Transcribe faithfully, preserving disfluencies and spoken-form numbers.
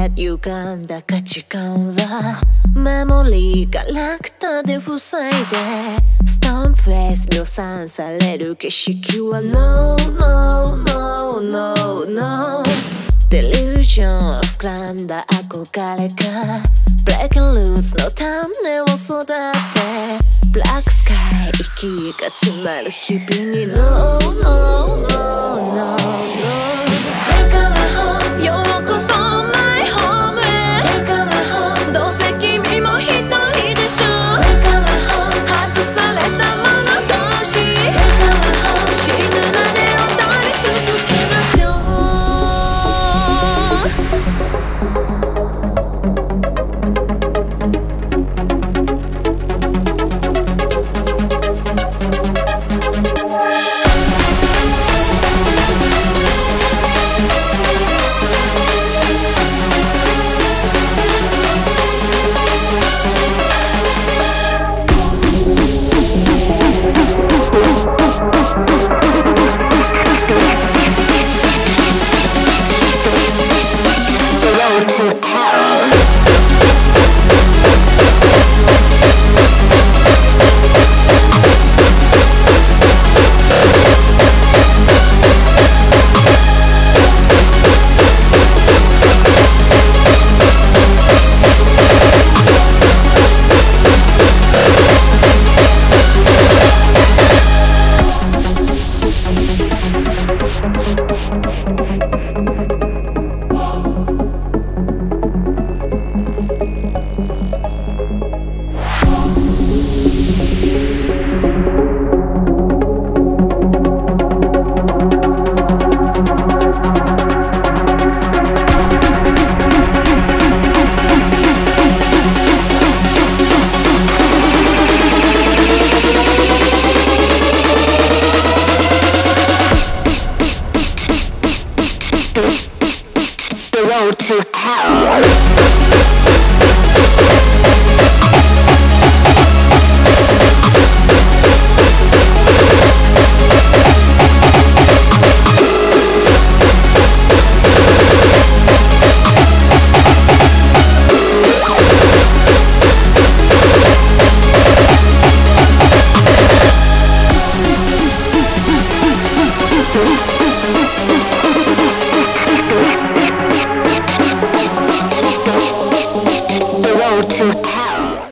れ歪んだ価値観はメモリーガラクタで塞いでストーンフェイス量産される景色は No no no no no デリュージョンを膨らんだ憧れがブレイキンルーツの種を育てブラックスカイ息が詰まる日々に No no no no no ようこそマイホームへどうせ君も一人でしょ外されたもの同士死ぬまで踊り続けましょThe road to hell.